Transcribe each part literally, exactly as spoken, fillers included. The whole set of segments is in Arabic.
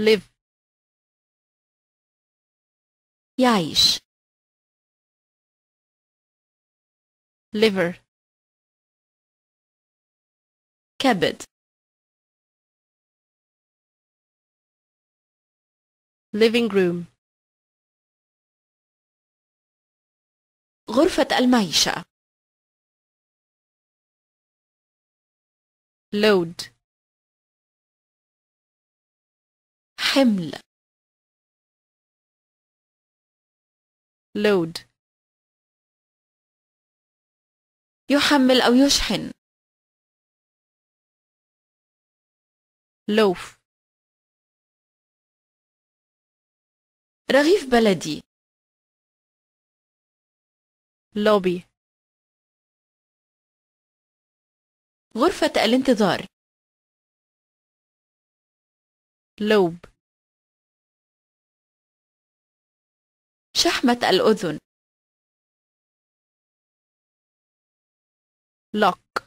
live يعيش. liver كبد. living room غرفة المعيشة. load حمل. load يحمل أو يشحن. loaf رغيف بلدي. lobby غرفة الانتظار. lobe شحمة الأذن. lock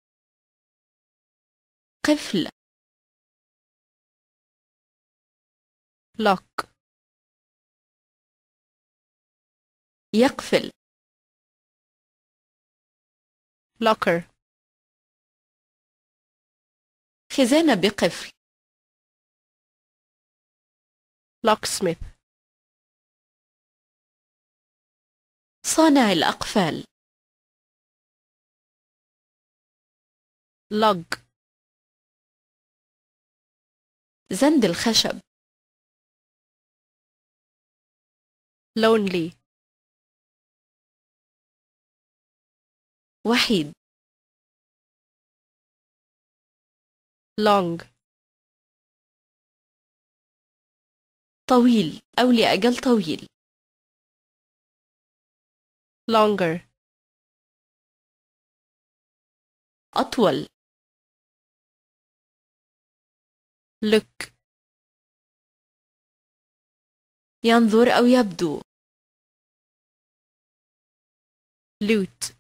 قفل. lock يقفل. locker خزانة بقفل. locksmith صانع الأقفال. lug زند الخشب. lonely وحيد. long طويل أو لأجل طويل. longer أطول. look ينظر أو يبدو. loot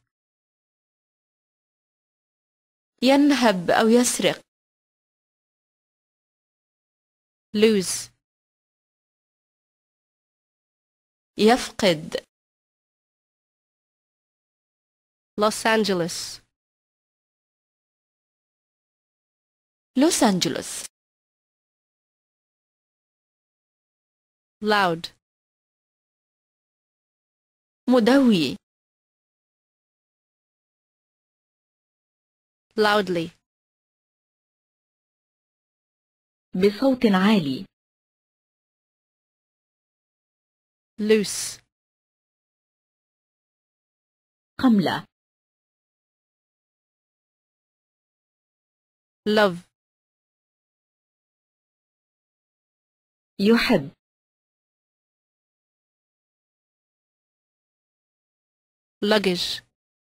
ينهب أو يسرق. lose يفقد. Los Angeles لوس أنجلوس. loud مدوي. loudly بصوت عالي. loose قملة. love يحب. luggage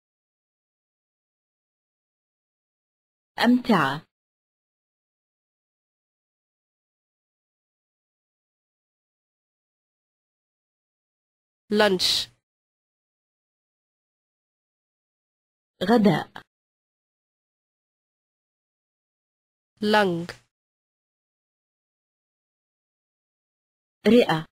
أمتعة. lunch غداء. lung رئة.